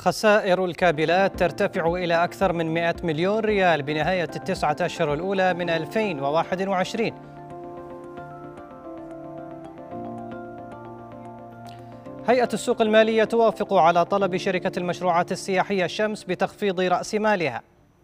خسائر الكابلات ترتفع إلى أكثر من 100 مليون ريال بنهاية التسعة أشهر الأولى من 2021. هيئة السوق المالية توافق على طلب شركة المشروعات السياحية شمس بتخفيض رأس مالها.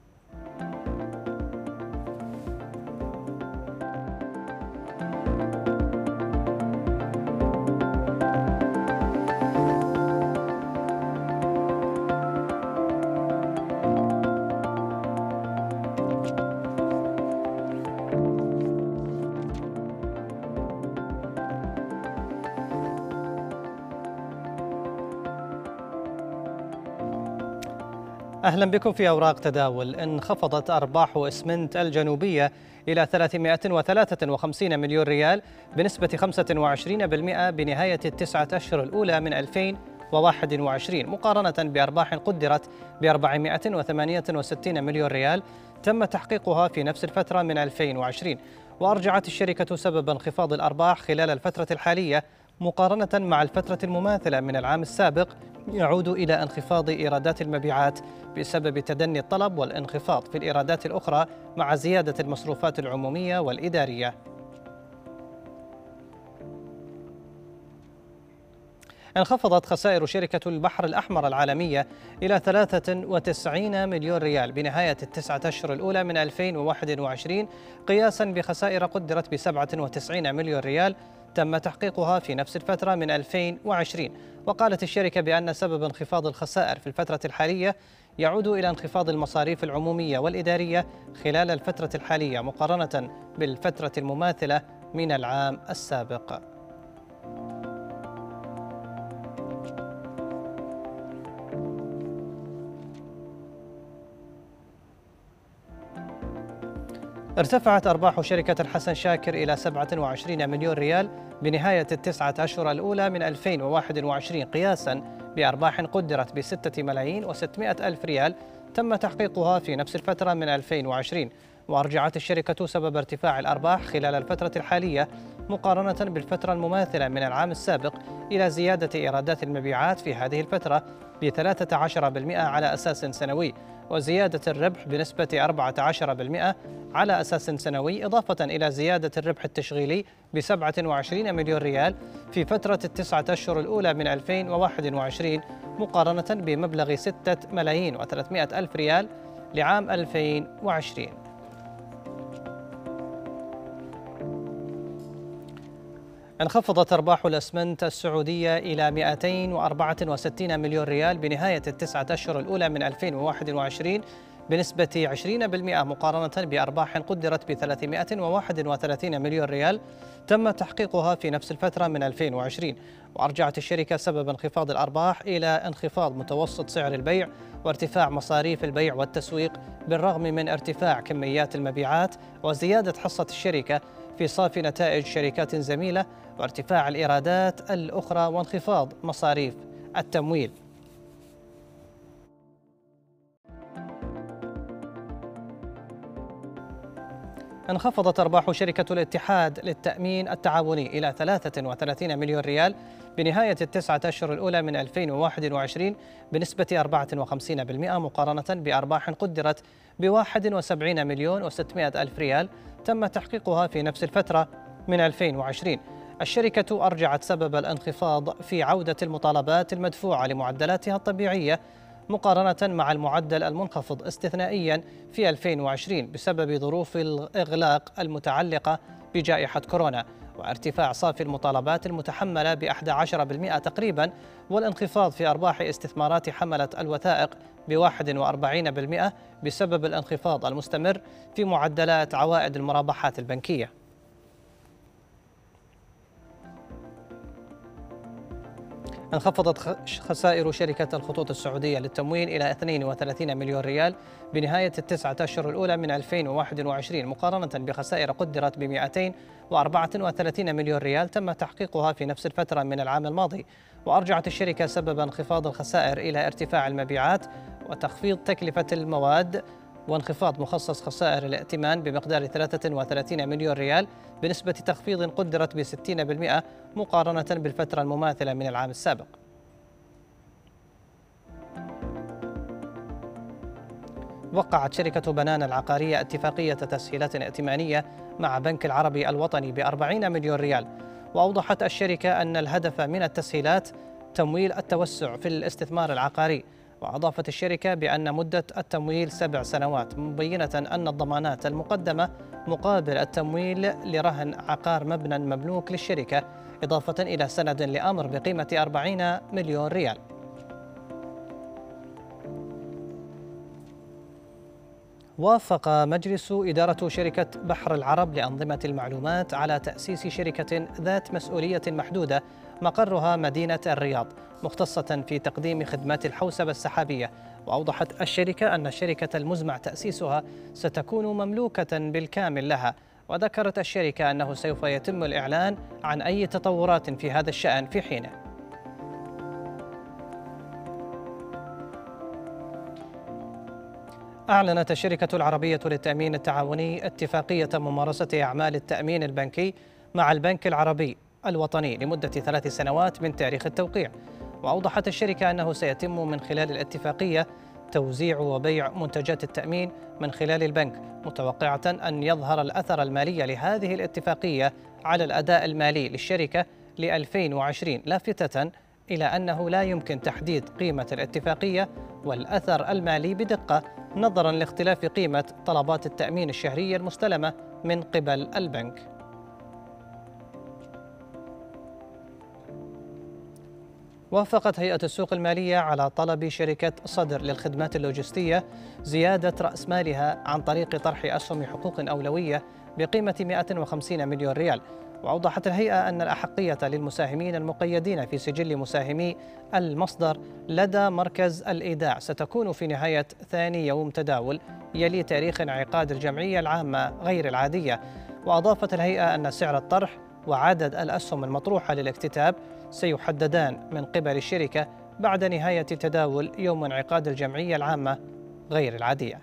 أهلا بكم في أوراق تداول. انخفضت أرباح إسمنت الجنوبية إلى 353 مليون ريال بنسبة 25% بنهاية التسعة أشهر الأولى من 2021 مقارنة بأرباح قدرت ب 468 مليون ريال تم تحقيقها في نفس الفترة من 2020. وأرجعت الشركة سبب انخفاض الأرباح خلال الفترة الحالية مقارنة مع الفترة المماثلة من العام السابق يعود إلى انخفاض إيرادات المبيعات بسبب تدني الطلب والانخفاض في الإيرادات الأخرى مع زيادة المصروفات العمومية والإدارية. انخفضت خسائر شركة البحر الأحمر العالمية إلى 93 مليون ريال بنهاية التسعة أشهر الأولى من 2021 قياسا بخسائر قدرت ب 97 مليون ريال تم تحقيقها في نفس الفترة من 2020. وقالت الشركة بأن سبب انخفاض الخسائر في الفترة الحالية يعود إلى انخفاض المصاريف العمومية والإدارية خلال الفترة الحالية مقارنة بالفترة المماثلة من العام السابق. ارتفعت أرباح شركة الحسن شاكر إلى 27 مليون ريال بنهاية التسعة أشهر الأولى من 2021 قياسا بأرباح قدرت ب 6 ملايين و600 ألف ريال تم تحقيقها في نفس الفترة من 2020. وأرجعت الشركة سبب ارتفاع الأرباح خلال الفترة الحالية مقارنة بالفترة المماثلة من العام السابق إلى زيادة إيرادات المبيعات في هذه الفترة ب 13% على أساس سنوي وزيادة الربح بنسبة 14% على أساس سنوي إضافة إلى زيادة الربح التشغيلي ب 27 مليون ريال في فترة التسعة أشهر الأولى من 2021 مقارنة بمبلغ 6 ملايين و300 ألف ريال لعام 2020. انخفضت أرباح الأسمنت السعودية إلى 264 مليون ريال بنهاية التسعة أشهر الأولى من 2021 بنسبة 20% مقارنة بأرباح قدرت ب 331 مليون ريال تم تحقيقها في نفس الفترة من 2020. وأرجعت الشركة سبب انخفاض الأرباح إلى انخفاض متوسط سعر البيع وارتفاع مصاريف البيع والتسويق بالرغم من ارتفاع كميات المبيعات وزيادة حصة الشركة في صافي نتائج شركات زميلة وارتفاع الإيرادات الأخرى وانخفاض مصاريف التمويل. انخفضت أرباح شركة الاتحاد للتأمين التعاوني إلى 33 مليون ريال بنهاية التسعة أشهر الأولى من 2021 بنسبة 54% مقارنة بأرباح قدرت ب 71 مليون و600 ألف ريال تم تحقيقها في نفس الفترة من 2020. الشركة أرجعت سبب الانخفاض في عودة المطالبات المدفوعة لمعدلاتها الطبيعية مقارنة مع المعدل المنخفض استثنائيا في 2020 بسبب ظروف الإغلاق المتعلقة بجائحة كورونا وارتفاع صافي المطالبات المتحملة ب11% تقريبا والانخفاض في أرباح استثمارات حملة الوثائق ب41% بسبب الانخفاض المستمر في معدلات عوائد المرابحات البنكية. انخفضت خسائر شركة الخطوط السعودية للتموين إلى 32 مليون ريال بنهاية التسعة أشهر الأولى من 2021 مقارنة بخسائر قدرت ب 234 مليون ريال تم تحقيقها في نفس الفترة من العام الماضي. وأرجعت الشركة سبب انخفاض الخسائر إلى ارتفاع المبيعات وتخفيض تكلفة المواد وانخفاض مخصص خسائر الائتمان بمقدار 33 مليون ريال بنسبة تخفيض قدرت ب 60% مقارنة بالفترة المماثلة من العام السابق. وقعت شركة بنان العقارية اتفاقية تسهيلات ائتمانية مع بنك العربي الوطني ب40 مليون ريال. وأوضحت الشركة أن الهدف من التسهيلات تمويل التوسع في الاستثمار العقاري. وأضافت الشركة بأن مدة التمويل 7 سنوات، مبينة أن الضمانات المقدمة مقابل التمويل لرهن عقار مبنى مملوك للشركة، إضافة إلى سند لأمر بقيمة 40 مليون ريال. وافق مجلس إدارة شركة بحر العرب لأنظمة المعلومات على تأسيس شركة ذات مسؤولية محدودة مقرها مدينة الرياض، مختصة في تقديم خدمات الحوسبة السحابية. وأوضحت الشركة أن الشركة المزمع تأسيسها ستكون مملوكة بالكامل لها. وذكرت الشركة أنه سوف يتم الإعلان عن أي تطورات في هذا الشأن في حينه. أعلنت الشركة العربية للتأمين التعاوني اتفاقية ممارسة أعمال التأمين البنكي مع البنك العربي الوطني لمدة 3 سنوات من تاريخ التوقيع. وأوضحت الشركة أنه سيتم من خلال الاتفاقية توزيع وبيع منتجات التأمين من خلال البنك، متوقعة أن يظهر الأثر المالي لهذه الاتفاقية على الأداء المالي للشركة ل2020، لافتة إلى أنه لا يمكن تحديد قيمة الاتفاقية والأثر المالي بدقة نظراً لاختلاف قيمة طلبات التأمين الشهرية المستلمة من قبل البنك. وافقت هيئة السوق المالية على طلب شركة صدر للخدمات اللوجستية زيادة رأس مالها عن طريق طرح أسهم حقوق أولوية بقيمة 150 مليون ريال. وأوضحت الهيئة أن الأحقية للمساهمين المقيدين في سجل مساهمي المصدر لدى مركز الإيداع ستكون في نهاية ثاني يوم تداول يلي تاريخ انعقاد الجمعية العامة غير العادية. وأضافت الهيئة أن سعر الطرح وعدد الأسهم المطروحة للاكتتاب سيحددان من قبل الشركة بعد نهاية تداول يوم انعقاد الجمعية العامة غير العادية.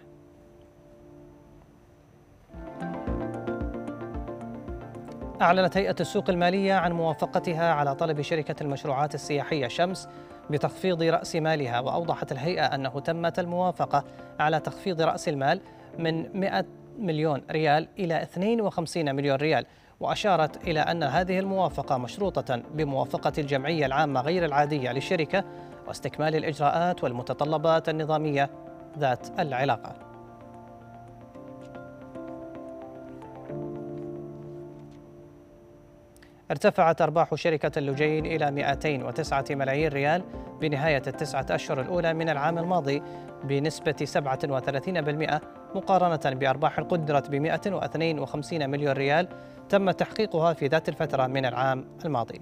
أعلنت هيئة السوق المالية عن موافقتها على طلب شركة المشروعات السياحية شمس بتخفيض رأس مالها. وأوضحت الهيئة أنه تمت الموافقة على تخفيض رأس المال من 100 مليون ريال إلى 52 مليون ريال. وأشارت إلى أن هذه الموافقة مشروطة بموافقة الجمعية العامة غير العادية للشركة واستكمال الإجراءات والمتطلبات النظامية ذات العلاقة. ارتفعت أرباح شركة اللجين إلى 209 ملايين ريال بنهاية ال9 أشهر الأولى من العام الماضي بنسبة 37%، مقارنة بأرباح قدرت ب152 مليون ريال تم تحقيقها في ذات الفترة من العام الماضي.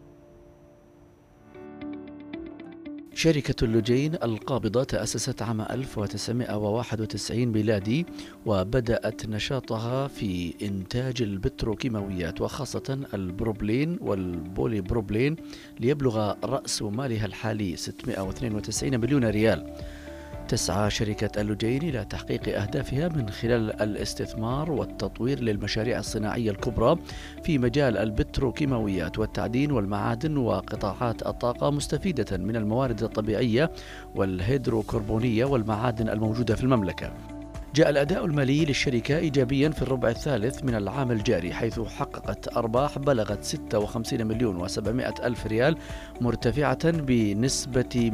شركة اللجين القابضة تأسست عام 1991 ميلادي، وبدأت نشاطها في إنتاج البتروكيماويات وخاصة البروبلين والبوليبروبلين، ليبلغ رأس مالها الحالي 692 مليون ريال. تسعى شركة اللجين إلى تحقيق أهدافها من خلال الاستثمار والتطوير للمشاريع الصناعية الكبرى في مجال البتروكيماويات والتعدين والمعادن وقطاعات الطاقة، مستفيدة من الموارد الطبيعية والهيدروكربونية والمعادن الموجودة في المملكة. جاء الأداء المالي للشركة إيجابيا في الربع الثالث من العام الجاري، حيث حققت أرباح بلغت 56 مليون و700 ألف ريال، مرتفعة بنسبة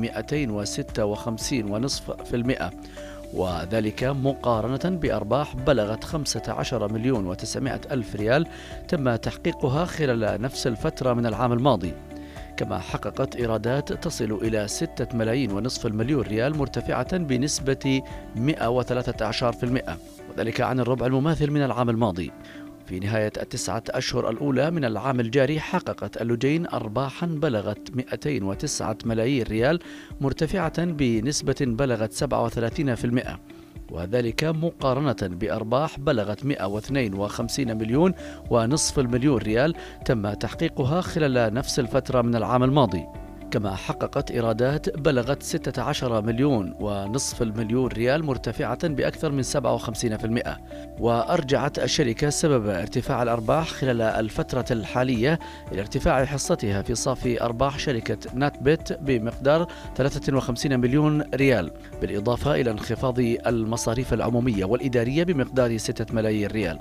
256.5%، وذلك مقارنة بأرباح بلغت 15 مليون و900 ألف ريال تم تحقيقها خلال نفس الفترة من العام الماضي. كما حققت إيرادات تصل إلى 6 ملايين ونصف المليون ريال، مرتفعة بنسبة 113%، وذلك عن الربع المماثل من العام الماضي. في نهاية ال9 أشهر الأولى من العام الجاري حققت اللجين أرباحا بلغت 209 ملايين ريال، مرتفعة بنسبة بلغت 37%، وذلك مقارنة بأرباح بلغت 152 مليون ونصف المليون ريال تم تحقيقها خلال نفس الفترة من العام الماضي. كما حققت إيرادات بلغت 16 مليون ونصف المليون ريال مرتفعة بأكثر من 57%. وأرجعت الشركة سبب ارتفاع الأرباح خلال الفترة الحالية إلى ارتفاع حصتها في صافي أرباح شركة ناتبت بمقدار 53 مليون ريال، بالإضافة إلى انخفاض المصاريف العمومية والإدارية بمقدار 6 ملايين ريال.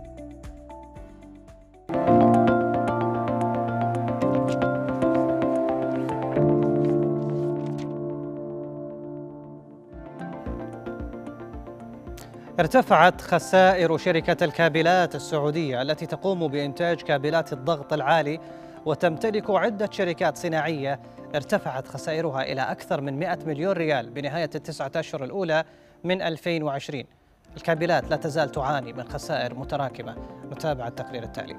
ارتفعت خسائر شركة الكابلات السعودية التي تقوم بإنتاج كابلات الضغط العالي وتمتلك عدة شركات صناعية. ارتفعت خسائرها إلى أكثر من 100 مليون ريال بنهاية التسعة أشهر الأولى من 2020. الكابلات لا تزال تعاني من خسائر متراكمة. نتابع التقرير التالي.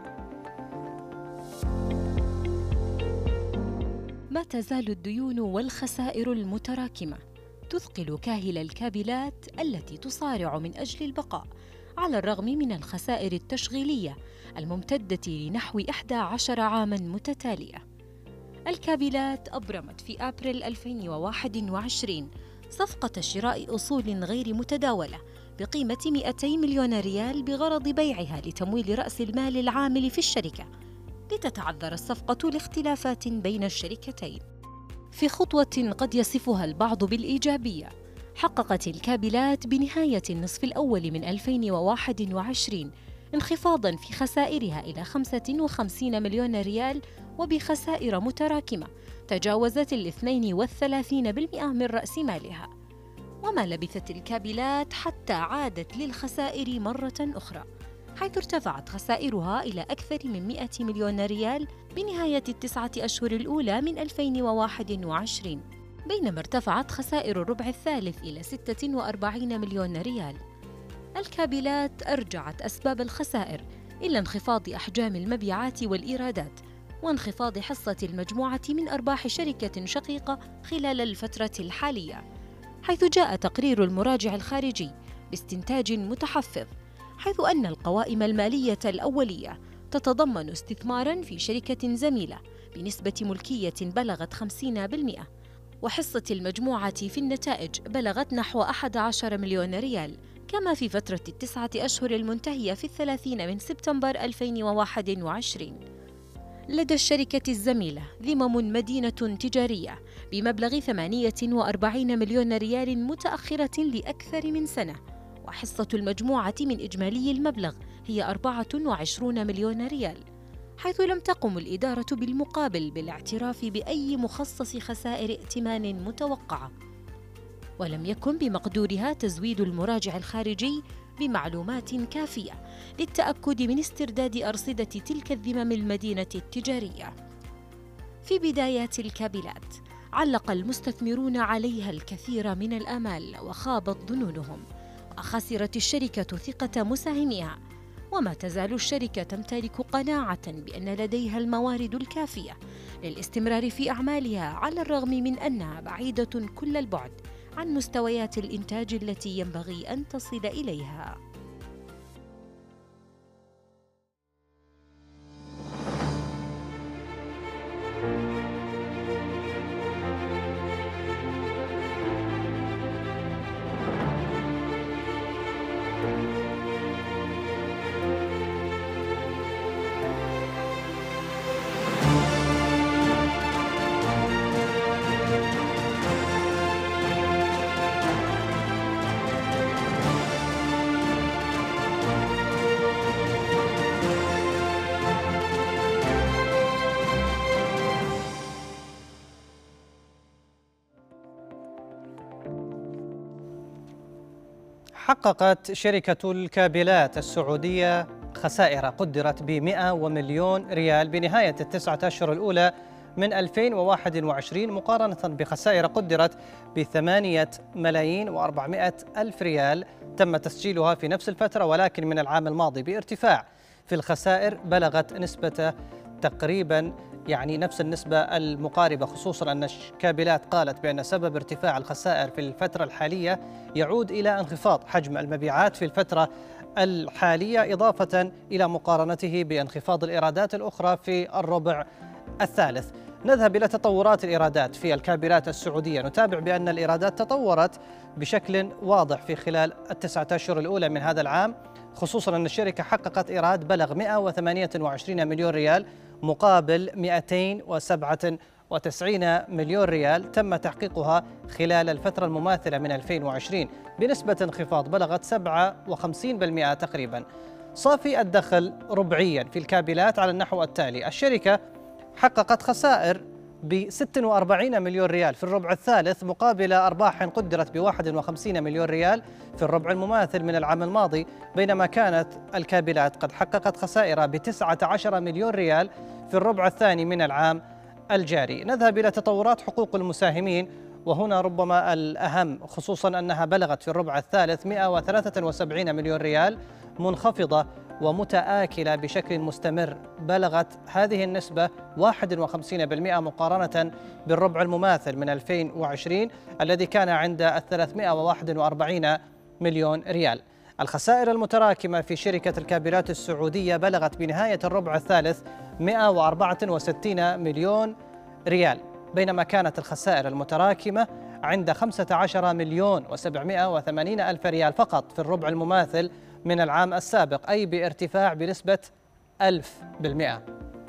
ما تزال الديون والخسائر المتراكمة تثقل كاهل الكابلات التي تصارع من أجل البقاء على الرغم من الخسائر التشغيلية الممتدة لنحو 11 عاماً متتالية. الكابلات أبرمت في أبريل 2021 صفقة شراء أصول غير متداولة بقيمة 200 مليون ريال بغرض بيعها لتمويل رأس المال العامل في الشركة، لتتعذر الصفقة لاختلافات بين الشركتين. في خطوة قد يصفها البعض بالإيجابية، حققت الكابلات بنهاية النصف الأول من 2021 انخفاضاً في خسائرها إلى 55 مليون ريال، وبخسائر متراكمة تجاوزت 32% من رأس مالها. وما لبثت الكابلات حتى عادت للخسائر مرة أخرى، حيث ارتفعت خسائرها إلى أكثر من 100 مليون ريال بنهاية التسعة أشهر الأولى من 2021، بينما ارتفعت خسائر الربع الثالث إلى 46 مليون ريال. الكابلات أرجعت أسباب الخسائر إلى انخفاض أحجام المبيعات والإيرادات وانخفاض حصة المجموعة من أرباح شركة شقيقة خلال الفترة الحالية، حيث جاء تقرير المراجع الخارجي باستنتاج متحفظ، حيث أن القوائم المالية الأولية تتضمن استثماراً في شركة زميلة بنسبة ملكية بلغت 50%، وحصة المجموعة في النتائج بلغت نحو 11 مليون ريال، كما في فترة التسعة أشهر المنتهية في 30 من سبتمبر 2021. لدى الشركة الزميلة ذمم مدينة تجارية بمبلغ 48 مليون ريال متأخرة لأكثر من سنة، وحصة المجموعة من إجمالي المبلغ هي 24 مليون ريال، حيث لم تقم الإدارة بالمقابل بالاعتراف بأي مخصص خسائر ائتمان متوقعة، ولم يكن بمقدورها تزويد المراجع الخارجي بمعلومات كافية للتأكد من استرداد أرصدة تلك الذمم المدينة التجارية. في بدايات الكابلات علق المستثمرون عليها الكثير من الآمال وخابت ظنونهم، وخسرت الشركة ثقة مساهميها، وما تزال الشركة تمتلك قناعة بأن لديها الموارد الكافية للاستمرار في أعمالها، على الرغم من أنها بعيدة كل البعد عن مستويات الإنتاج التي ينبغي أن تصل إليها. حققت شركة الكابلات السعودية خسائر قدرت ب100 مليون ريال بنهاية التسعة أشهر الأولى من 2021 مقارنة بخسائر قدرت ب8 ملايين و400 ألف ريال تم تسجيلها في نفس الفترة، ولكن من العام الماضي بارتفاع في الخسائر بلغت نسبة تقريبا نفس النسبة المقاربة، خصوصا أن الكابلات قالت بأن سبب ارتفاع الخسائر في الفترة الحالية يعود إلى انخفاض حجم المبيعات في الفترة الحالية، إضافة إلى مقارنته بانخفاض الإيرادات الأخرى في الربع الثالث. نذهب إلى تطورات الإيرادات في الكابلات السعودية. نتابع بأن الإيرادات تطورت بشكل واضح في خلال التسعة أشهر الأولى من هذا العام، خصوصا أن الشركة حققت إيراد بلغ 128 مليون ريال مقابل 297 مليون ريال تم تحقيقها خلال الفترة المماثلة من 2020 بنسبة انخفاض بلغت 57% تقريبا. صافي الدخل ربعيا في الكابلات على النحو التالي: الشركة حققت خسائر ب 46 مليون ريال في الربع الثالث مقابل أرباح قدرت ب 51 مليون ريال في الربع المماثل من العام الماضي، بينما كانت الكابلات قد حققت خسائر ب 19 مليون ريال في الربع الثاني من العام الجاري. نذهب إلى تطورات حقوق المساهمين، وهنا ربما الأهم، خصوصا أنها بلغت في الربع الثالث 173 مليون ريال، منخفضة ومتآكلة بشكل مستمر. بلغت هذه النسبة 51% مقارنة بالربع المماثل من 2020 الذي كان عند 341 مليون ريال. الخسائر المتراكمة في شركة الكابلات السعودية بلغت بنهاية الربع الثالث 164 مليون ريال، بينما كانت الخسائر المتراكمة عند 15 مليون و780 ألف ريال فقط في الربع المماثل من العام السابق، أي بارتفاع بنسبة 1000%.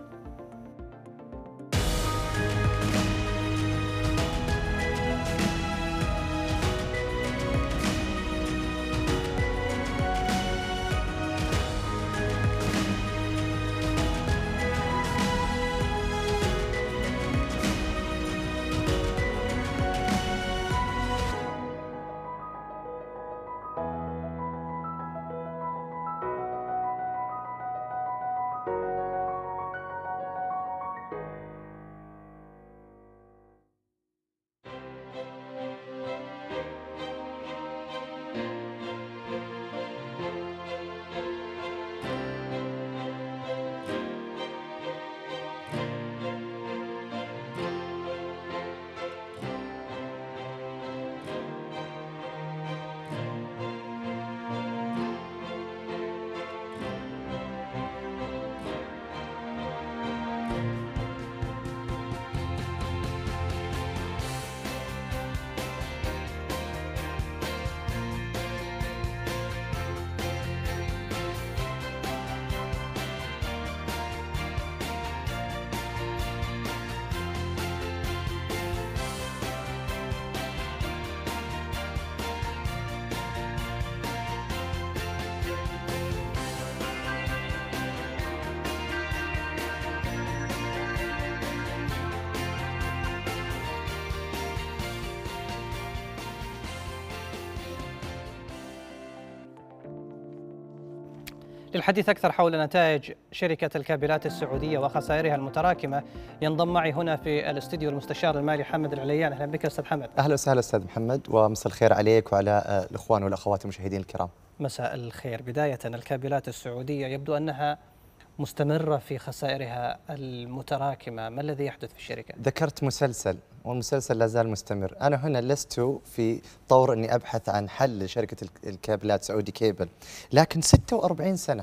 للحديث أكثر حول نتائج شركة الكابلات السعودية وخسائرها المتراكمة ينضم معي هنا في الاستديو المستشار المالي حمد العليان. أهلا بك أستاذ حمد. أهلا وسهلا أستاذ محمد، ومساء الخير عليك وعلى الإخوان والأخوات المشاهدين الكرام. مساء الخير. بداية، الكابلات السعودية يبدو أنها مستمرة في خسائرها المتراكمة، ما الذي يحدث في الشركة؟ ذكرت مسلسل، والمسلسل لا زال مستمر. أنا هنا لست في طور أني أبحث عن حل لشركة الكابلات سعودي كيبل، لكن 46 سنة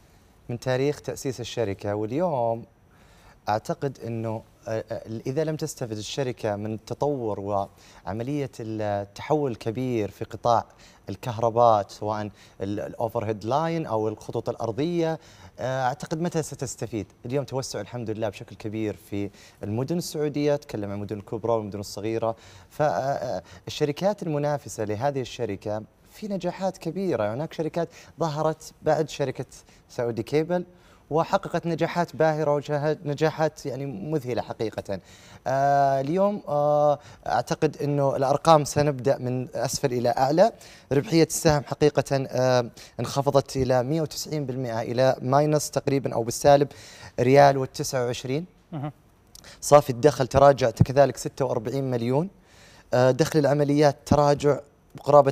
من تاريخ تأسيس الشركة، واليوم أعتقد أنه إذا لم تستفد الشركة من التطور وعملية التحول الكبير في قطاع الكهرباء، سواء الأوفر هيد لاين أو الخطوط الأرضية، أعتقد متى ستستفيد؟ اليوم توسع الحمد لله بشكل كبير في المدن السعودية، تكلم عن المدن الكبرى والمدن الصغيرة، فالشركات المنافسة لهذه الشركة في نجاحات كبيرة. هناك شركات ظهرت بعد شركة سعودي كيبل وحققت نجاحات باهرة ونجاحات يعني مذهلة حقيقة. اليوم أعتقد أنه الأرقام سنبدأ من أسفل إلى أعلى. ربحية السهم حقيقة انخفضت إلى 190%، إلى ماينس تقريبا أو بالسالب ريال و29. صافي الدخل تراجع كذلك 46 مليون. دخل العمليات تراجع بقرابة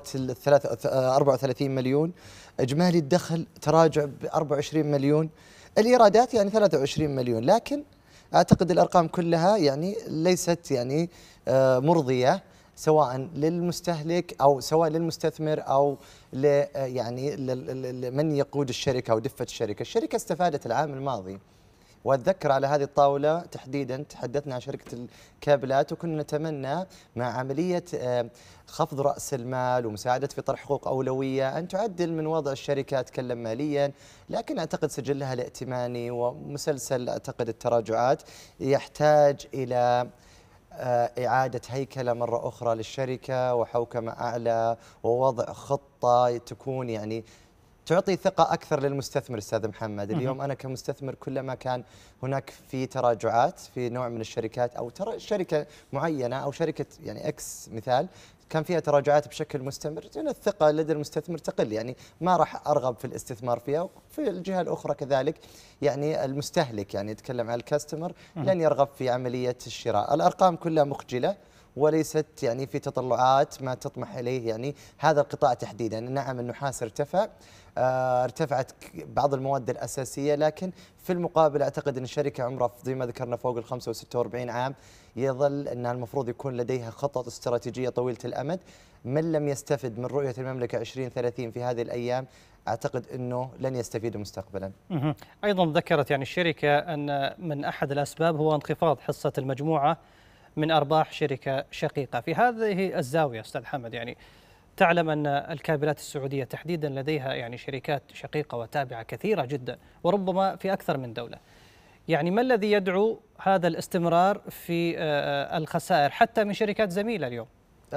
34 مليون. إجمالي الدخل تراجع ب 24 مليون. الإيرادات يعني 23 مليون، لكن أعتقد الأرقام كلها يعني ليست يعني مرضية، سواء للمستهلك أو سواء للمستثمر أو يعني من يقود الشركة أو دفة الشركة. الشركة استفادت العام الماضي وأتذكر على هذه الطاولة تحديدا تحدثنا عن شركة الكابلات، وكنا نتمنى مع عملية خفض رأس المال ومساعدة في طرح حقوق أولوية أن تعدل من وضع الشركة، أتكلم ماليا، لكن أعتقد سجلها الائتماني ومسلسل أعتقد التراجعات يحتاج إلى إعادة هيكلة مرة أخرى للشركة وحوكمة أعلى ووضع خطة تكون يعني تعطي ثقة أكثر للمستثمر. أستاذ محمد، اليوم أنا كمستثمر كلما كان هناك في تراجعات في نوع من الشركات أو شركة معينة أو شركة يعني إكس مثال كان فيها تراجعات بشكل مستمر، الثقة لدى المستثمر تقل، يعني ما راح أرغب في الاستثمار فيها. وفي الجهة الأخرى كذلك يعني المستهلك، يعني يتكلم عن الكاستمر، لن يرغب في عملية الشراء. الأرقام كلها مخجلة وليست يعني في تطلعات ما تطمح إليه يعني هذا القطاع تحديدا. نعم النحاس ارتفع، ارتفعت بعض المواد الأساسية، لكن في المقابل أعتقد أن الشركة عمرها زي ما ذكرنا فوق ال 45 عام، يظل أنها المفروض يكون لديها خطط استراتيجية طويلة الأمد. من لم يستفد من رؤية المملكة 2030 في هذه الأيام أعتقد أنه لن يستفيد مستقبلا. أيضا ذكرت يعني الشركة أن من أحد الأسباب هو انخفاض حصة المجموعة من أرباح شركة شقيقة. في هذه الزاوية أستاذ حمد، يعني تعلم أن الكابلات السعودية تحديدا لديها يعني شركات شقيقة وتابعة كثيرة جدا وربما في أكثر من دولة، يعني ما الذي يدعو هذا الاستمرار في الخسائر حتى من شركات زميلة اليوم؟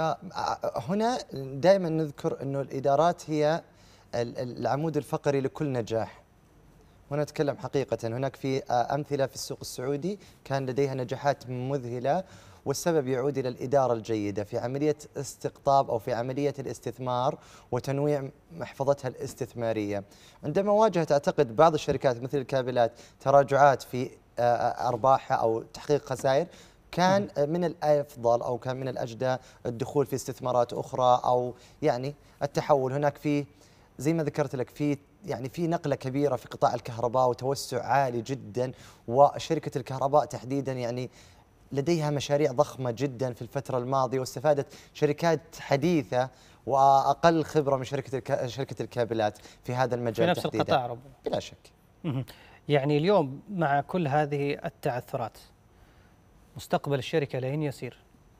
هنا دائما نذكر أنه الإدارات هي العمود الفقري لكل نجاح. هنا نتكلم حقيقة، هناك في أمثلة في السوق السعودي كان لديها نجاحات مذهلة، والسبب يعود إلى الإدارة الجيدة في عملية استقطاب أو في عملية الاستثمار وتنويع محفظتها الاستثمارية. عندما واجهت أعتقد بعض الشركات مثل الكابلات تراجعات في أرباحها أو تحقيق خسائر، كان من الأفضل أو كان من الأجدى الدخول في استثمارات أخرى أو يعني التحول. هناك في زي ما ذكرت لك في يعني في نقلة كبيرة في قطاع الكهرباء وتوسع عالي جدا، وشركة الكهرباء تحديدا يعني لديها مشاريع ضخمة جدا في الفترة الماضية، واستفادت شركات حديثة وأقل خبرة من شركة الكابلات في هذا المجال في نفس تحديدا. القطاع ربما بلا شك. يعني اليوم مع كل هذه التعثرات مستقبل الشركة لين يسير؟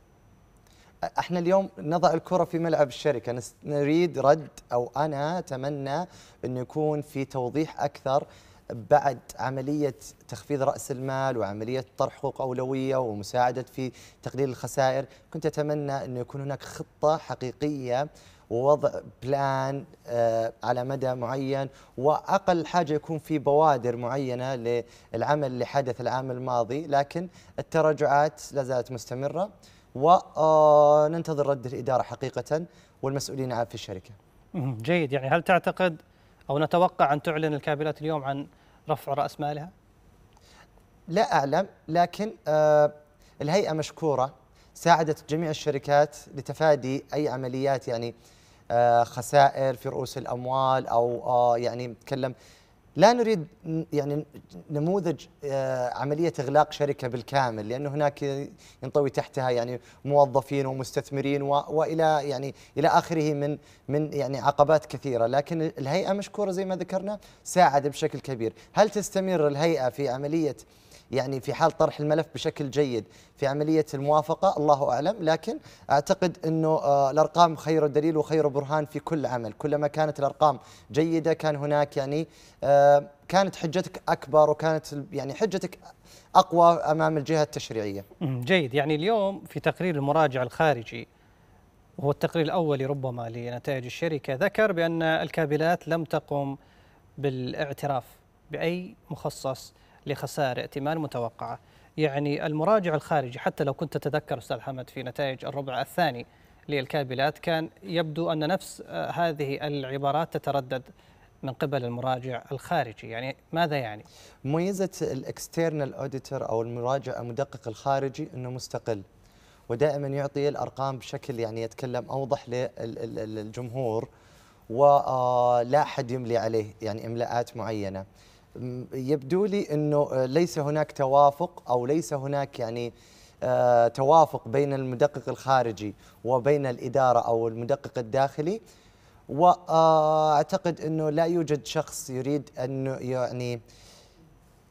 احنا اليوم نضع الكرة في ملعب الشركة، نريد رد أو أنا أتمنى أنه يكون في توضيح أكثر بعد عملية تخفيض رأس المال وعملية طرح حقوق أولوية ومساعدة في تقليل الخسائر. كنت أتمنى أنه يكون هناك خطة حقيقية ووضع بلان على مدى معين، وأقل حاجة يكون في بوادر معينة للعمل اللي حدث العام الماضي، لكن التراجعات لا زالت مستمرة وننتظر رد الإدارة حقيقة والمسؤولين في الشركة. جيد، يعني هل تعتقد أو نتوقع أن تعلن الكابلات اليوم عن رفع رأس مالها؟ لا أعلم، لكن الهيئة مشكورة، ساعدت جميع الشركات لتفادي أي عمليات يعني خسائر في رؤوس الأموال أو يعني نتكلم لا نريد يعني نموذج عملية إغلاق شركة بالكامل، لأنه هناك ينطوي تحتها يعني موظفين ومستثمرين وإلى يعني إلى آخره من يعني عقبات كثيرة، لكن الهيئة مشكورة زي ما ذكرنا، ساعد بشكل كبير. هل تستمر الهيئة في عملية يعني في حال طرح الملف بشكل جيد في عملية الموافقة؟ الله أعلم، لكن أعتقد أنه الأرقام خير دليل وخير برهان في كل عمل. كلما كانت الأرقام جيدة كان هناك يعني كانت حجتك أكبر وكانت يعني حجتك أقوى أمام الجهة التشريعية. جيد، يعني اليوم في تقرير المراجع الخارجي وهو التقرير الأولي ربما لنتائج الشركة، ذكر بأن الكابلات لم تقم بالاعتراف بأي مخصص لخسائر ائتمان متوقعة. يعني المراجع الخارجي حتى لو كنت تتذكر أستاذ حمد في نتائج الربع الثاني للكابلات كان يبدو أن نفس هذه العبارات تتردد من قبل المراجع الخارجي. يعني ماذا يعني؟ ميزة الاكسترنال اوديتور أو المراجع المدقق الخارجي أنه مستقل ودائما يعطي الأرقام بشكل يعني يتكلم أوضح للجمهور ولا أحد يملي عليه يعني إملاءات معينة. يبدو لي أنه ليس هناك توافق أو ليس هناك يعني توافق بين المدقق الخارجي وبين الإدارة أو المدقق الداخلي، وأعتقد أنه لا يوجد شخص يريد أن يعني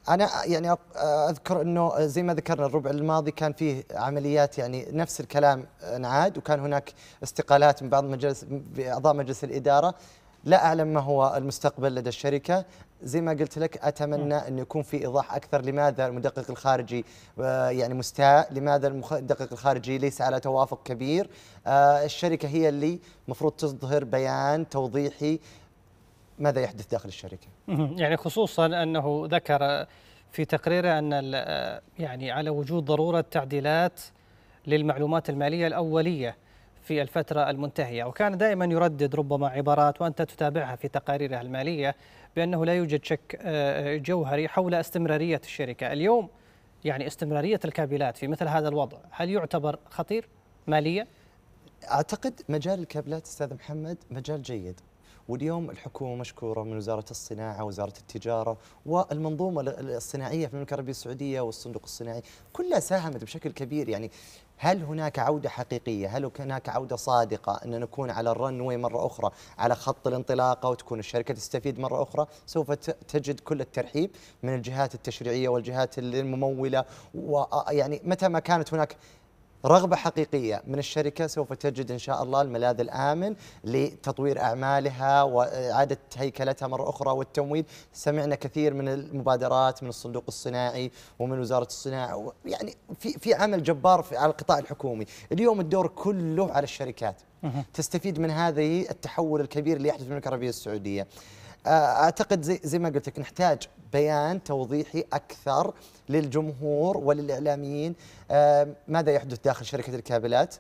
أنا يعني أذكر أنه زي ما ذكرنا الربع الماضي كان فيه عمليات، يعني نفس الكلام انعاد، وكان هناك استقالات من بعض أعضاء مجلس الإدارة. لا أعلم ما هو المستقبل لدى الشركة. زي ما قلت لك أتمنى أن يكون في إيضاح أكثر لماذا المدقق الخارجي يعني مستاء، لماذا المدقق الخارجي ليس على توافق كبير. الشركة هي اللي مفروض تظهر بيان توضيحي ماذا يحدث داخل الشركة. يعني خصوصا أنه ذكر في تقريره أن يعني على وجود ضرورة تعديلات للمعلومات المالية الأولية في الفترة المنتهية، وكان دائما يردد ربما عبارات وأنت تتابعها في تقاريرها المالية بأنه لا يوجد شك جوهري حول استمرارية الشركة. اليوم يعني استمرارية الكابلات في مثل هذا الوضع هل يعتبر خطير ماليا؟ أعتقد مجال الكابلات أستاذ محمد مجال جيد، واليوم الحكومة مشكورة من وزارة الصناعة ووزارة التجارة والمنظومة الصناعية في المملكة العربية السعودية والصندوق الصناعي كلها ساهمت بشكل كبير. يعني هل هناك عودة حقيقية؟ هل هناك عودة صادقة أن نكون على الرنوي مرة أخرى، على خط الانطلاقة، وتكون الشركة تستفيد مرة أخرى؟ سوف تجد كل الترحيب من الجهات التشريعية والجهات الممولة، ويعني متى ما كانت هناك رغبة حقيقية من الشركة سوف تجد إن شاء الله الملاذ الآمن لتطوير أعمالها وإعادة هيكلتها مرة أخرى والتمويل. سمعنا كثير من المبادرات من الصندوق الصناعي ومن وزارة الصناعة، يعني في عمل جبار على القطاع الحكومي. اليوم الدور كله على الشركات تستفيد من هذه التحول الكبير اللي يحدث في المملكة العربية السعودية. أعتقد زي ما قلت لك نحتاج بيان توضيحي أكثر للجمهور وللإعلاميين ماذا يحدث داخل شركة الكابلات،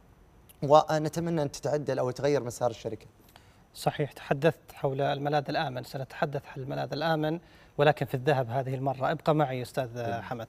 ونتمنى أن تتعدل أو يتغير مسار الشركة. صحيح، تحدثت حول الملاذ الآمن، سنتحدث عن الملاذ الآمن ولكن في الذهب هذه المرة. ابقى معي أستاذ حمد.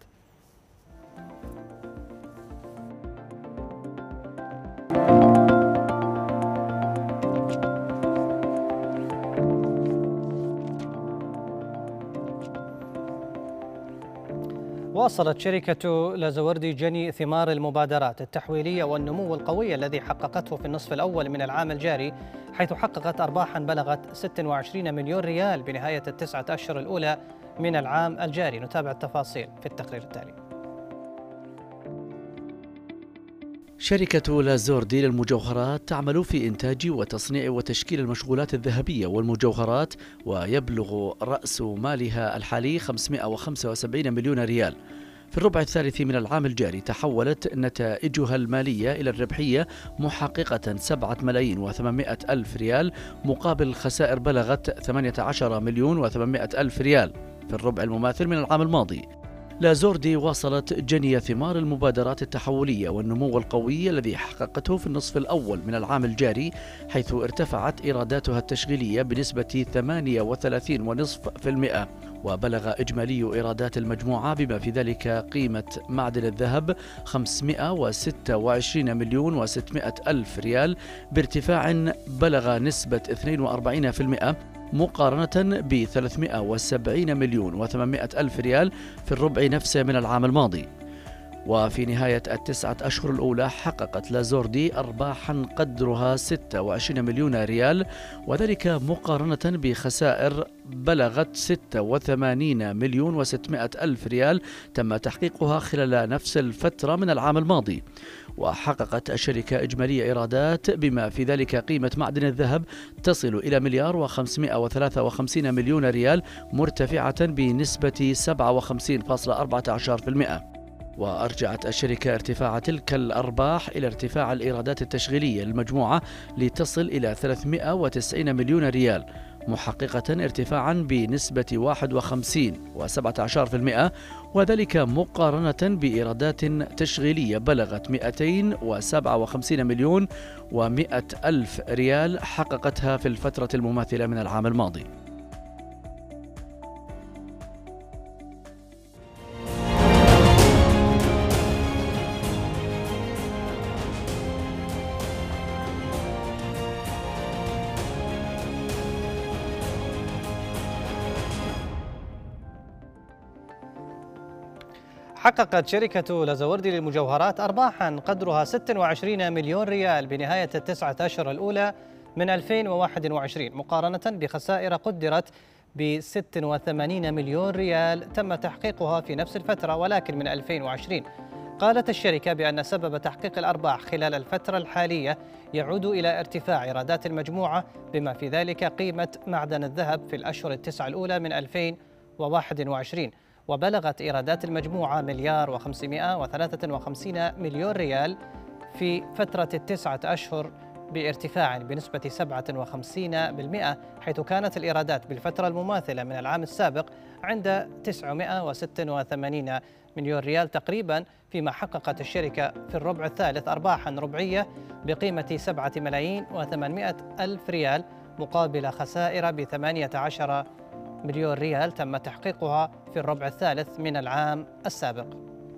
واصلت شركة لازوردي جني ثمار المبادرات التحويلية والنمو القوي الذي حققته في النصف الأول من العام الجاري، حيث حققت أرباحا بلغت 26 مليون ريال بنهاية التسعة أشهر الأولى من العام الجاري. نتابع التفاصيل في التقرير التالي. شركة لازوردي للمجوهرات تعمل في إنتاج وتصنيع وتشكيل المشغولات الذهبية والمجوهرات، ويبلغ رأس مالها الحالي 575 مليون ريال. في الربع الثالث من العام الجاري تحولت نتائجها المالية إلى الربحية، محققة 7 ملايين و800 ألف ريال مقابل خسائر بلغت 18 مليون و800 ألف ريال في الربع المماثل من العام الماضي. لازوردي واصلت جني ثمار المبادرات التحولية والنمو القوي الذي حققته في النصف الأول من العام الجاري، حيث ارتفعت إيراداتها التشغيلية بنسبة 38.5%، وبلغ إجمالي إيرادات المجموعة بما في ذلك قيمة معدن الذهب 526 مليون و600 ألف ريال بارتفاع بلغ نسبة 42% مقارنة ب 370 مليون و800 ألف ريال في الربع نفسه من العام الماضي. وفي نهاية التسعة أشهر الأولى حققت لازوردي أرباحا قدرها 26 مليون ريال، وذلك مقارنة بخسائر بلغت 86 مليون و600 ألف ريال تم تحقيقها خلال نفس الفترة من العام الماضي. وحققت الشركة إجمالية إيرادات بما في ذلك قيمة معدن الذهب تصل إلى مليار و553 مليون ريال، مرتفعة بنسبة 57.14%. وأرجعت الشركة ارتفاع تلك الأرباح إلى ارتفاع الإيرادات التشغيلية للمجموعة لتصل إلى 390 مليون ريال، محققة ارتفاعا بنسبة 51.17%، وذلك مقارنة بإيرادات تشغيلية بلغت 257 مليون و100 ألف ريال حققتها في الفترة المماثلة من العام الماضي. حققت شركة لازوردي للمجوهرات أرباحا قدرها 26 مليون ريال بنهاية التسعة أشهر الأولى من 2021 مقارنة بخسائر قدرت ب 86 مليون ريال تم تحقيقها في نفس الفترة، ولكن من 2020. قالت الشركة بأن سبب تحقيق الأرباح خلال الفترة الحالية يعود إلى ارتفاع إيرادات المجموعة، بما في ذلك قيمة معدن الذهب في الأشهر التسعة الأولى من 2021، وبلغت إيرادات المجموعة مليار و553 مليون ريال في فترة التسعة أشهر، بارتفاع بنسبة 57%، حيث كانت الإيرادات بالفترة المماثلة من العام السابق عند 986 مليون ريال تقريبا، فيما حققت الشركة في الربع الثالث أرباحا ربعية بقيمة 7 ملايين و800 ألف ريال مقابل خسائر ب 18 مليون ريال تم تحقيقها في الربع الثالث من العام السابق.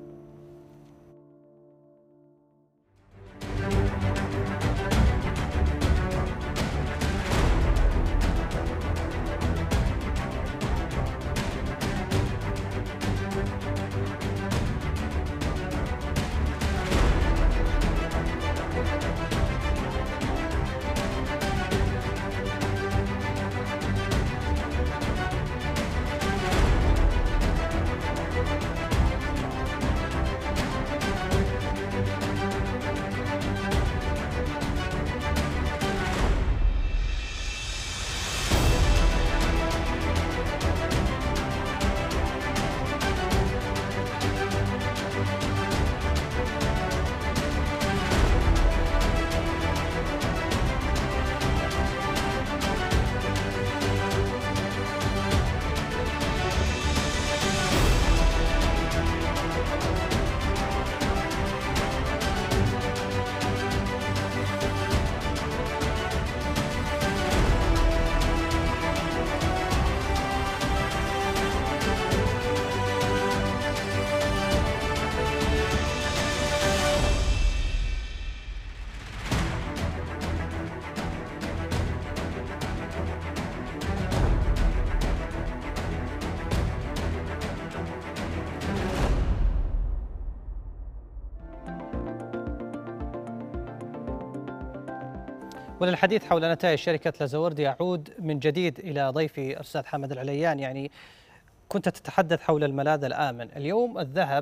وللحديث حول نتائج شركة لازوردي أعود من جديد إلى ضيفي الأستاذ حمد العليان. يعني كنت تتحدث حول الملاذ الآمن. اليوم الذهب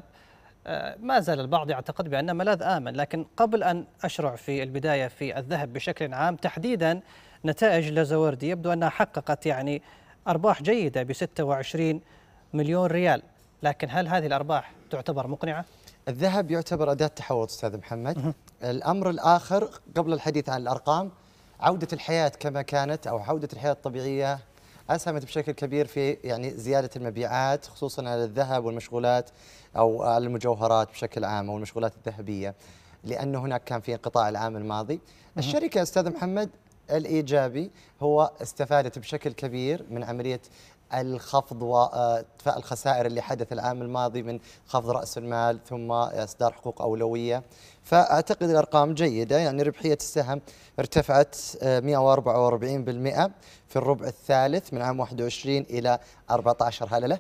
ما زال البعض يعتقد بأنه ملاذ آمن، لكن قبل أن أشرع في البداية في الذهب بشكل عام تحديدا، نتائج لازوردي يبدو أنها حققت يعني أرباح جيدة ب 26 مليون ريال، لكن هل هذه الأرباح تعتبر مقنعة؟ الذهب يعتبر أداة تحول أستاذ محمد. الأمر الآخر قبل الحديث عن الأرقام، عودة الحياة كما كانت أو عودة الحياة الطبيعية أسهمت بشكل كبير في يعني زيادة المبيعات، خصوصا على الذهب والمشغولات أو على المجوهرات بشكل عام أو المشغولات الذهبية، لأنه هناك كان في انقطاع العام الماضي. الشركة أستاذ محمد الإيجابي هو استفادت بشكل كبير من عملية الخفض وإطفاء الخسائر اللي حدث العام الماضي من خفض رأس المال ثم إصدار حقوق أولوية. فأعتقد الأرقام جيدة، يعني ربحية السهم ارتفعت 144% في الربع الثالث من عام 21 إلى 14 هللة.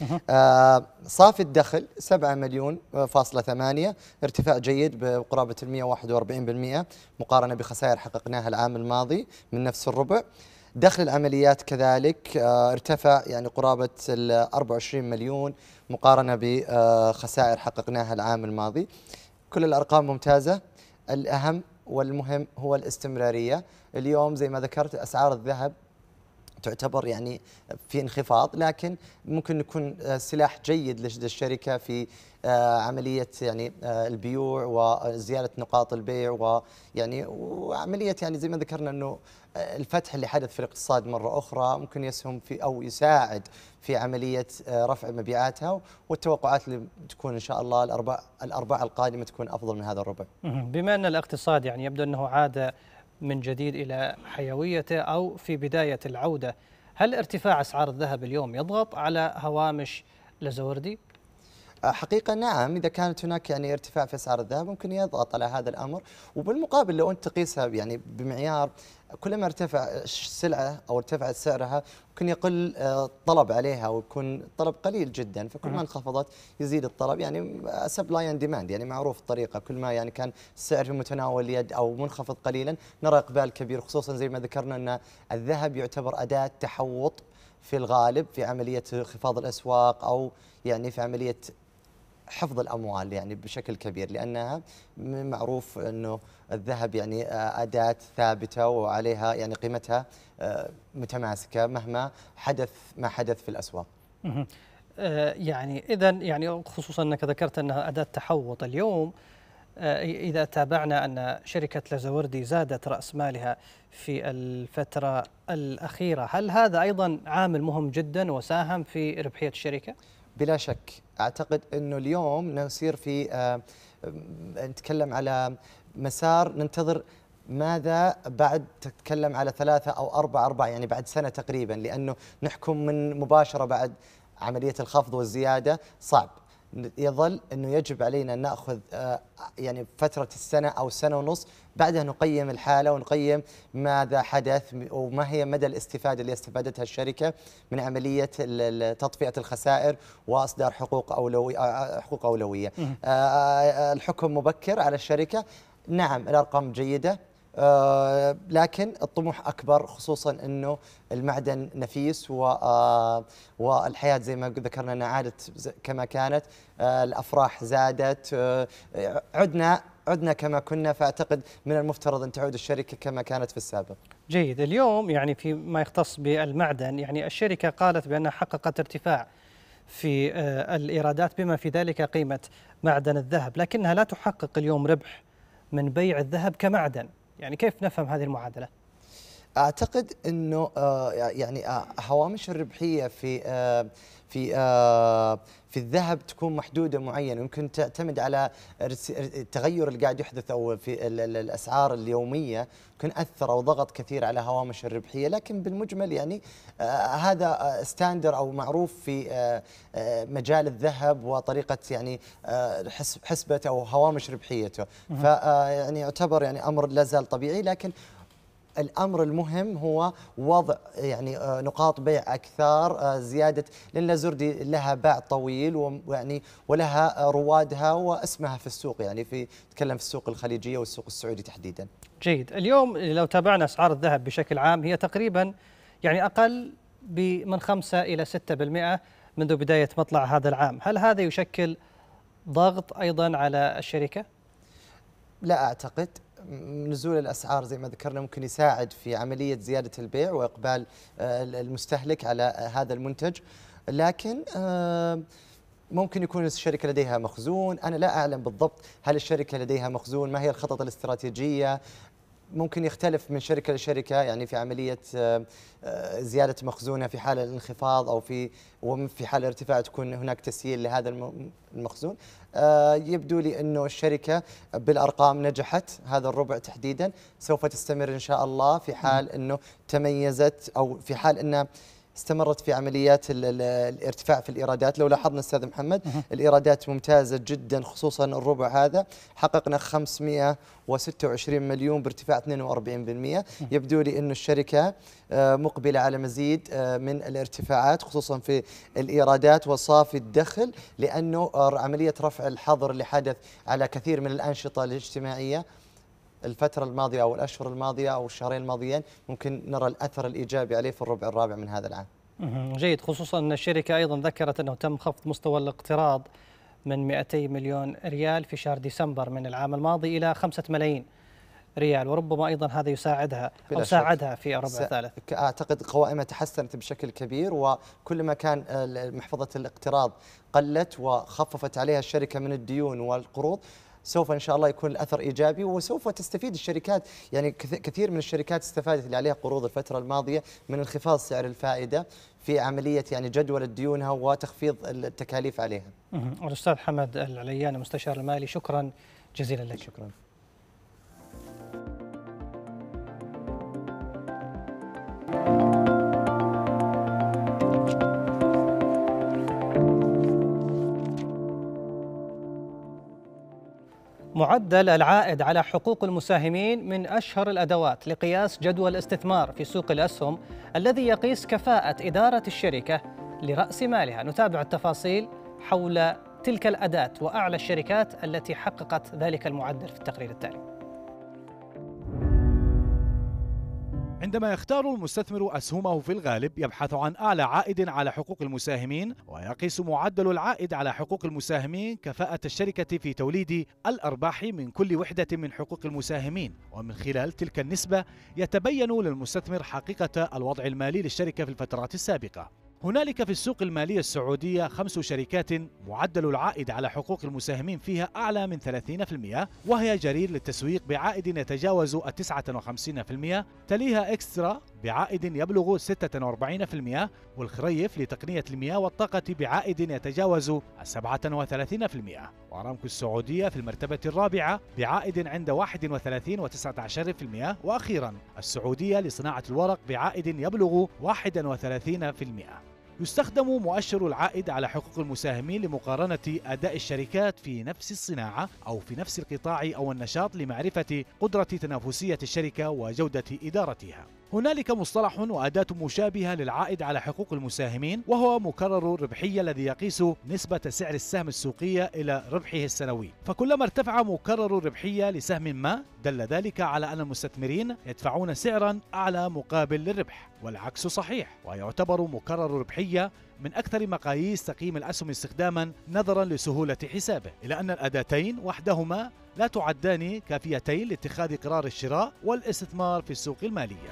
صافي الدخل 7 مليون فاصلة 8، ارتفاع جيد بقرابة 141% مقارنة بخسائر حققناها العام الماضي من نفس الربع. دخل العمليات كذلك ارتفع يعني قرابة 24 مليون مقارنة بخسائر حققناها العام الماضي. كل الأرقام ممتازة. الأهم والمهم هو الاستمرارية. اليوم زي ما ذكرت أسعار الذهب تعتبر يعني في انخفاض، لكن ممكن يكون سلاح جيد للشركة في عملية يعني البيوع وزيادة نقاط البيع، ويعني وعملية يعني زي ما ذكرنا أنه الفتح اللي حدث في الاقتصاد مرة أخرى ممكن يسهم في أو يساعد في عملية رفع مبيعاتها، والتوقعات اللي تكون إن شاء الله الأرباع القادمة تكون أفضل من هذا الربع. بما أن الاقتصاد يعني يبدو أنه عاد من جديد إلى حيويته أو في بداية العودة، هل ارتفاع أسعار الذهب اليوم يضغط على هوامش لازوردي؟ حقيقة نعم، إذا كانت هناك يعني ارتفاع في أسعار الذهب ممكن يضغط على هذا الأمر. وبالمقابل لو أنت تقيسها يعني بمعيار كلما ارتفع السلعة أو ارتفعت سعرها ممكن يقل الطلب عليها ويكون الطلب قليل جدا، فكل ما انخفضت يزيد الطلب، يعني سبلاي اند ديماند، يعني معروف الطريقة. كل ما يعني كان السعر في متناول اليد أو منخفض قليلا نرى إقبال كبير، خصوصا زي ما ذكرنا أن الذهب يعتبر أداة تحوط في الغالب في عملية انخفاض الأسواق أو يعني في عملية حفظ الأموال يعني بشكل كبير، لأنها معروف أنه الذهب يعني أداة ثابتة وعليها يعني قيمتها متماسكة مهما حدث ما حدث في الأسواق. يعني إذا يعني خصوصا أنك ذكرت أنها أداة تحوط اليوم، إذا تابعنا أن شركة لازاوردي زادت رأس مالها في الفترة الأخيرة، هل هذا أيضا عامل مهم جدا وساهم في ربحية الشركة؟ بلا شك. أعتقد أنه اليوم نصير في نتكلم على مسار ننتظر ماذا بعد، تتكلم على 3 أو 4 يعني بعد سنة تقريبا، لأنه نحكم من مباشرة بعد عملية الخفض والزيادة صعب. يظل أنه يجب علينا أن نأخذ يعني فترة السنة أو سنة ونص، بعدها نقيم الحالة ونقيم ماذا حدث وما هي مدى الاستفادة اللي استفادتها الشركة من عملية تطفئة الخسائر وإصدار حقوق أولوية. الحكم مبكر على الشركة. نعم الأرقام جيدة، لكن الطموح أكبر، خصوصا أنه المعدن نفيس والحياة زي ما ذكرنا أنها عادت كما كانت، الأفراح زادت، عدنا كما كنا، فأعتقد من المفترض أن تعود الشركة كما كانت في السابق. جيد. اليوم يعني فيما يختص بالمعدن، يعني الشركة قالت بأنها حققت ارتفاع في الإيرادات بما في ذلك قيمة معدن الذهب، لكنها لا تحقق اليوم ربح من بيع الذهب كمعدن. يعني كيف نفهم هذه المعادلة؟ أعتقد أنه يعني هوامش الربحية في الذهب تكون محدودة معينة، يمكن تعتمد على التغير اللي قاعد يحدث أو في الأسعار اليومية، يمكن أثر أو ضغط كثير على هوامش الربحية، لكن بالمجمل يعني هذا ستاندر أو معروف في مجال الذهب وطريقة يعني حسبة أو هوامش ربحيته، فيعني يعتبر يعني أمر لا زال طبيعي. لكن الأمر المهم هو وضع يعني نقاط بيع أكثر، زيادة، لأن لازوردي لها باع طويل ويعني ولها روادها واسمها في السوق، يعني نتكلم في السوق الخليجية والسوق السعودي تحديدا. جيد. اليوم لو تابعنا أسعار الذهب بشكل عام هي تقريبا يعني أقل من 5 إلى 6% منذ بداية مطلع هذا العام، هل هذا يشكل ضغط أيضا على الشركة؟ لا أعتقد. نزول الأسعار زي ما ذكرنا ممكن يساعد في عملية زيادة البيع وإقبال المستهلك على هذا المنتج، لكن ممكن يكون الشركة لديها مخزون. أنا لا أعلم بالضبط هل الشركة لديها مخزون، ما هي الخطط الاستراتيجية، ممكن يختلف من شركة لشركة يعني في عملية زيادة مخزونها في حال الانخفاض أو في حال الارتفاع تكون هناك تسييل لهذا المخزون. يبدو لي أنه الشركة بالأرقام نجحت هذا الربع تحديدا، سوف تستمر إن شاء الله في حال أنه تميزت أو في حال أنها استمرت في عمليات الارتفاع في الإيرادات. لو لاحظنا أستاذ محمد الإيرادات ممتازة جدا، خصوصا الربع هذا حققنا 526 مليون بارتفاع 42%. يبدو لي أن الشركة مقبلة على مزيد من الارتفاعات خصوصا في الإيرادات وصافي الدخل، لأنه عملية رفع الحظر اللي حدث على كثير من الأنشطة الاجتماعية الفترة الماضية أو الأشهر الماضية أو الشهرين الماضيين ممكن نرى الأثر الإيجابي عليه في الربع الرابع من هذا العام. جيد، خصوصا أن الشركة أيضا ذكرت أنه تم خفض مستوى الاقتراض من 200 مليون ريال في شهر ديسمبر من العام الماضي إلى 5 ملايين ريال، وربما أيضا هذا يساعدها أو ساعدها في الربع الثالث. أعتقد قوائمها تحسنت بشكل كبير، وكلما كان محفظة الاقتراض قلت وخففت عليها الشركة من الديون والقروض سوف إن شاء الله يكون الأثر إيجابي، وسوف تستفيد الشركات. يعني كثير من الشركات استفادت اللي عليها قروض الفترة الماضية من انخفاض سعر الفائدة في عملية يعني جدول ديونها وتخفيض التكاليف عليها. الأستاذ حمد العليان المستشار المالي، شكرا جزيلا لك. شكرا. معدل العائد على حقوق المساهمين من أشهر الأدوات لقياس جدوى الاستثمار في سوق الأسهم الذي يقيس كفاءة إدارة الشركة لرأس مالها. نتابع التفاصيل حول تلك الأداة وأعلى الشركات التي حققت ذلك المعدل في التقرير التالي. عندما يختار المستثمر أسهمه في الغالب يبحث عن أعلى عائد على حقوق المساهمين، ويقيس معدل العائد على حقوق المساهمين كفاءة الشركة في توليد الأرباح من كل وحدة من حقوق المساهمين، ومن خلال تلك النسبة يتبين للمستثمر حقيقة الوضع المالي للشركة في الفترات السابقة. هنالك في السوق المالية السعودية 5 شركات معدل العائد على حقوق المساهمين فيها أعلى من 30%، وهي جرير للتسويق بعائد يتجاوز 59%، تليها إكسترا بعائد يبلغ 46%، والخريف لتقنية المياه والطاقة بعائد يتجاوز 37%، وأرامكو السعودية في المرتبة الرابعة بعائد عند 31.19%، وأخيرا السعودية لصناعة الورق بعائد يبلغ 31%. يستخدم مؤشر العائد على حقوق المساهمين لمقارنة أداء الشركات في نفس الصناعة أو في نفس القطاع أو النشاط لمعرفة قدرة تنافسية الشركة وجودة إدارتها. هنالك مصطلح وأداة مشابهة للعائد على حقوق المساهمين، وهو مكرر الربحية الذي يقيس نسبة سعر السهم السوقية إلى ربحه السنوي، فكلما ارتفع مكرر الربحية لسهم ما دل ذلك على أن المستثمرين يدفعون سعرا أعلى مقابل للربح، والعكس صحيح، ويعتبر مكرر الربحية من أكثر مقاييس تقييم الأسهم استخداما نظرا لسهولة حسابه، إلى أن الأداتين وحدهما لا تعدان كافيتين لاتخاذ قرار الشراء والاستثمار في السوق المالية.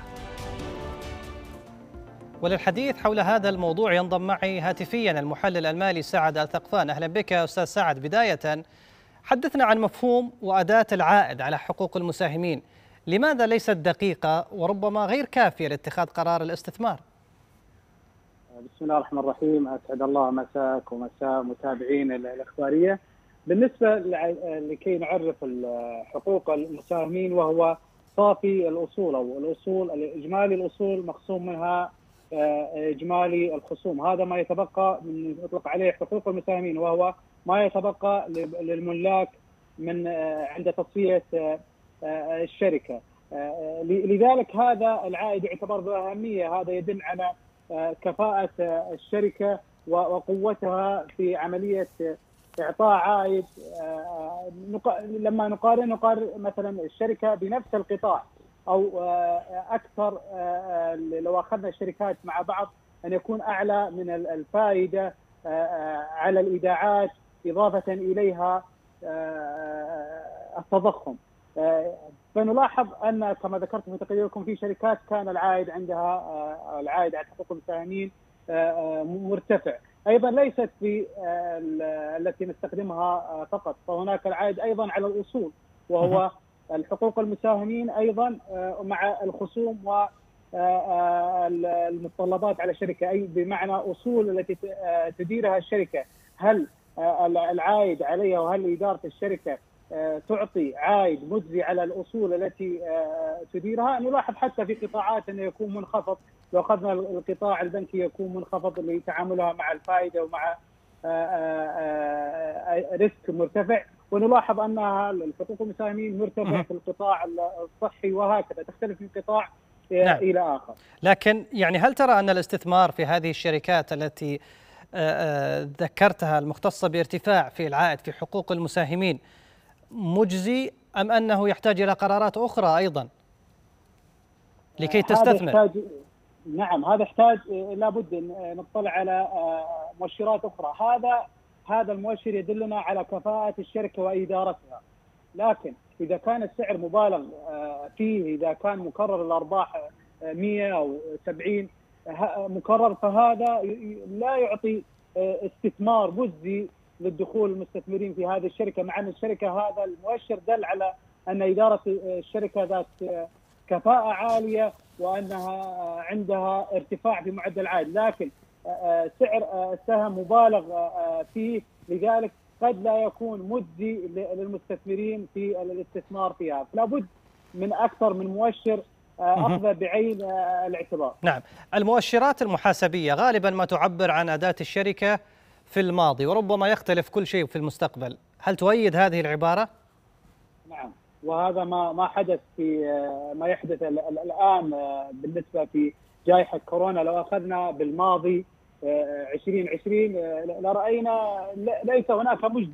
وللحديث حول هذا الموضوع ينضم معي هاتفيا المحلل المالي سعد الثقفان. أهلا بك أستاذ سعد. بداية حدثنا عن مفهوم وأداة العائد على حقوق المساهمين، لماذا ليست دقيقة وربما غير كافية لاتخاذ قرار الاستثمار؟ بسم الله الرحمن الرحيم، أسعد الله مساك ومساء متابعين الإخبارية. بالنسبة لكي نعرف حقوق المساهمين، وهو صافي الأصول أو الأصول الإجمالي، الأصول مخصوم منها إجمالي الخصوم، هذا ما يتبقى من يطلق عليه حقوق المساهمين، وهو ما يتبقى للملاك من عند تصفية الشركة. لذلك هذا العائد يعتبر بأهمية، هذا يدل على كفاءة الشركة وقوتها في عملية إعطاء عائد. لما نقارن مثلا الشركة بنفس القطاع أو أكثر، لو أخذنا الشركات مع بعض أن يكون أعلى من الفائدة على الإيداعات، إضافة إليها التضخم. فنلاحظ أن كما ذكرت في تقريركم في شركات كان العائد عندها العائد على حقوق المساهمين مرتفع. أيضا ليست في التي نستخدمها فقط، فهناك العائد أيضا على الأصول، وهو الحقوق المساهمين أيضا مع الخصوم والمتطلبات على الشركة، أي بمعنى أصول التي تديرها الشركة، هل العائد عليها وهل إدارة الشركة تعطي عائد مجزي على الأصول التي تديرها. نلاحظ حتى في قطاعات أنه يكون منخفض، لو أخذنا القطاع البنكي يكون منخفض لتعاملها مع الفائدة ومع ريسك مرتفع، ونلاحظ أنها الحقوق المساهمين مرتفع في القطاع الصحي، وهكذا تختلف من قطاع إلى آخر. لكن يعني هل ترى أن الاستثمار في هذه الشركات التي ذكرتها المختصة بارتفاع في العائد في حقوق المساهمين مجزي، أم أنه يحتاج إلى قرارات أخرى أيضا لكي تستثمر؟ نعم، هذا يحتاج لابد أن نطلع على مؤشرات أخرى. هذا المؤشر يدلنا على كفاءة الشركة وإدارتها، لكن إذا كان السعر مبالغ فيه، إذا كان مكرر الأرباح 100 أو 70 مكرر، فهذا لا يعطي استثمار مجزي للدخول المستثمرين في هذه الشركة، مع أن الشركة هذا المؤشر دل على أن إدارة الشركة ذات كفاءة عالية وأنها عندها ارتفاع في معدل العائد، لكن سعر السهم مبالغ فيه، لذلك قد لا يكون مجزي للمستثمرين في الاستثمار فيها. لابد من أكثر من مؤشر أخذ بعين الاعتبار. نعم، المؤشرات المحاسبية غالبا ما تعبر عن أداة الشركة في الماضي، وربما يختلف كل شيء في المستقبل، هل تؤيد هذه العبارة؟ نعم، وهذا ما حدث في ما يحدث الآن بالنسبة في جائحة كورونا. لو أخذنا بالماضي 2020 لرأينا ليس هناك مجزي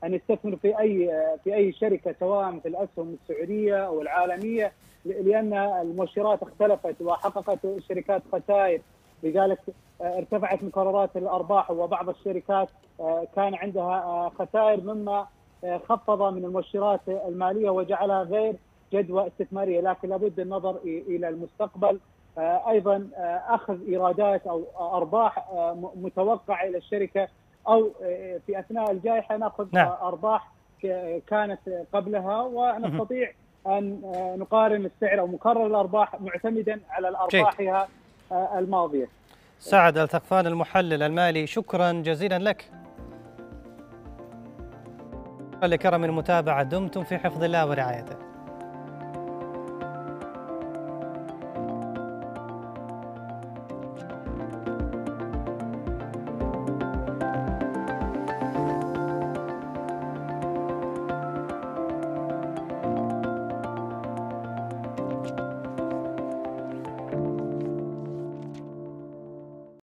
ان يستثمروا في اي شركه سواء في الاسهم السعوديه او العالميه، لان المؤشرات اختلفت وحققت الشركات خسائر، لذلك ارتفعت مقررات الارباح، وبعض الشركات كان عندها خسائر مما خفض من المؤشرات الماليه وجعلها غير جدوى استثماريه، لكن لابد النظر الى المستقبل. ايضا اخذ ايرادات او ارباح متوقعه الى الشركه، او في اثناء الجائحه ناخذ ارباح كانت قبلها، ونستطيع ان نقارن السعر او مقرر الارباح معتمدا على الارباحها الماضيه. سعد الثقفان المحلل المالي، شكرا جزيلا لك. لكرم المتابعه، دمتم في حفظ الله ورعايته.